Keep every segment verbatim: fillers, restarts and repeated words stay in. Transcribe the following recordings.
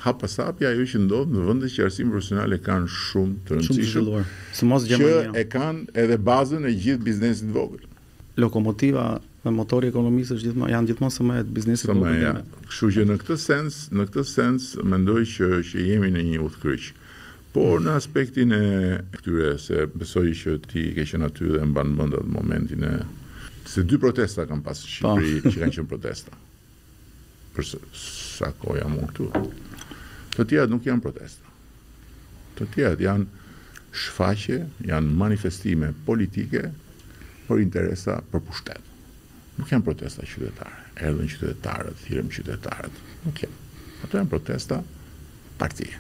hapasapja ajo që ndodh në vende që arsimit profesional e kanë shumë të Shumë të rëndësishëm, zhvilluar. Sidomos që Gjermania. e kanë edhe bazën e gjithë biznesit vogël. Lokomotiva dhe motori i ekonomisë është gjithmonë janë gjithmonë së mëshit biznesit Sa më vogël. ja. Kështu që në këtë sens, në këtë sens mendoj që që jemi në një udhkryq. Por në aspektin e këtyre, se besoj që ti ke qenë aty dhe mban mend atë momentin e se dy protesta kanë pas në Shqipëri që kanë qenë protesta. Për sa, sa kohë jam unë këtu. Të tjerat nuk janë protesta. Të tjerat janë shfaqje, janë manifestime politike për interesa, për pushtet. Nuk janë protesta qytetare. Erdhën qytetarët, thirrëm qytetarët. Nuk janë. Ato janë protesta partie.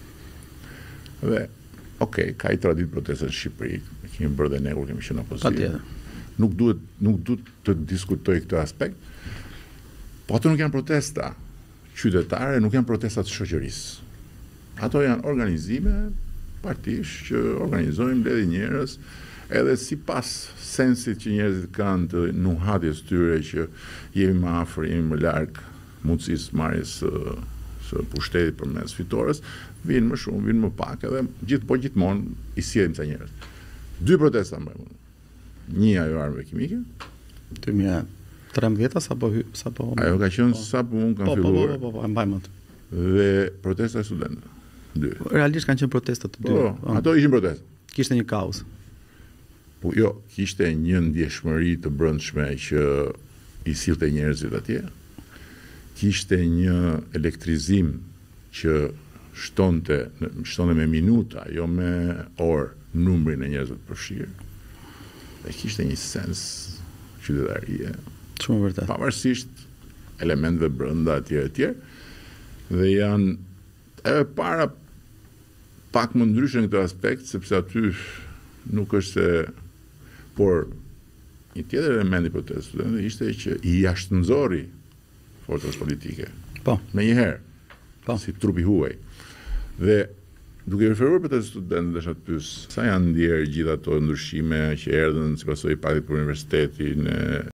Dhe, okay, ka i tradit protesta në Shqipëri, kemi bërë dhe ne kur kemi qenë opozitë. Patjetër. Nuk duhet, nuk duhet të diskutoj këtë aspekt, po ato nuk janë protesta qytetare, nuk janë protesta të shoqërisë. Ato janë organizime partish që organizojmë mbledhje njerëz, edhe sipas sensit që njerëzit kanë të nuhatjes tyre që jemi më afër, jemi më larg mundësisë marrjes së së pushtetit përmes fitores, vinë më shumë, vinë më pak, edhe gjithë po gjithmonë i sjellim ca njerëz. Dy protesta më vonë. Një ajo armëve kimike. dy mijë e tridhjetë sapo hy- sapo Ajo ka qenë sapo unë kam po, po, filluar. po, po, po, e mbaj mend. Dhe protesta e studentëve. Dy. Realisht kanë qenë protesta të dyja. Po, ato ishin protesta. Kishte një kaos. Po jo, kishte një ndjeshmëri të brendshme që i sillte njerëzit atje. Kishte një elektrizim që shtonte, shtonte me minuta, jo me orë, numrin e njerëzve të përfshirë. Dhe kishte një sens qytetarie, Shumë vërtet. pavarësisht elementeve brenda etj etj. Dhe janë e para pak më ndryshe në këtë aspekt, sepse aty nuk është se, por një tjetër element i protestës studentëve ishte që i jashtënxori forcat politike. Po. Me njëherë, Po. si trupi huaj. Dhe duke referuar për të studentët dhe shatë pys, sa janë ndjerë gjitha ato ndryshime që erdhën si pasojë i paktit për universitetin,